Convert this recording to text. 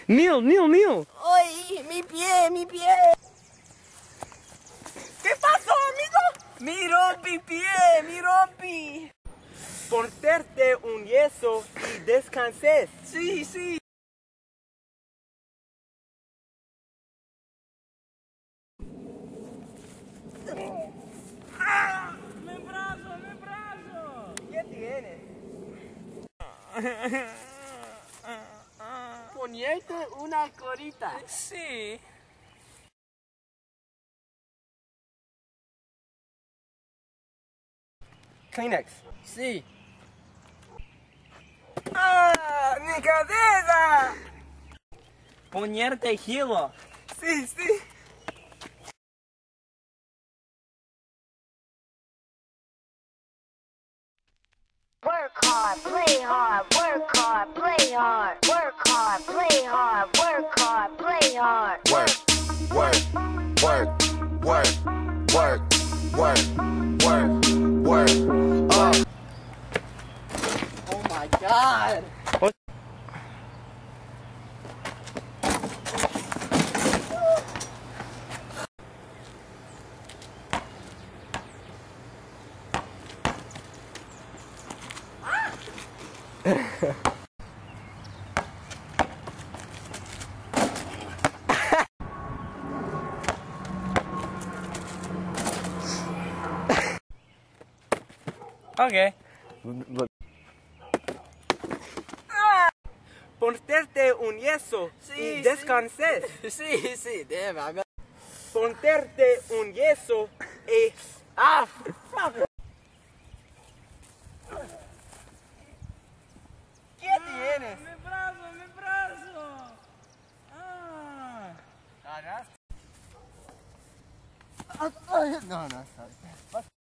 Neil. ¡Ay, mi pie! ¿Qué pasó, amigo? Mi rompi pie, mi rompi. Ponerte un yeso y descanses. Sí. ¡Mi brazo! ¿Qué tienes? Ponerte una corita. Sí. Kleenex. Sí. ¡Ah! ¡Mi cabeza! Ponerte hielo. Sí. Work hard, play hard, work hard, play hard, work hard, play hard, work hard, play hard. Work. Oh my God. Okay. Ponerte un yeso y descanses. Sí, déjame. Ponerte un yeso y... ¡Ah! ¿Qué tienes? Mi brazo. Ah. ¿Agarraste? No, está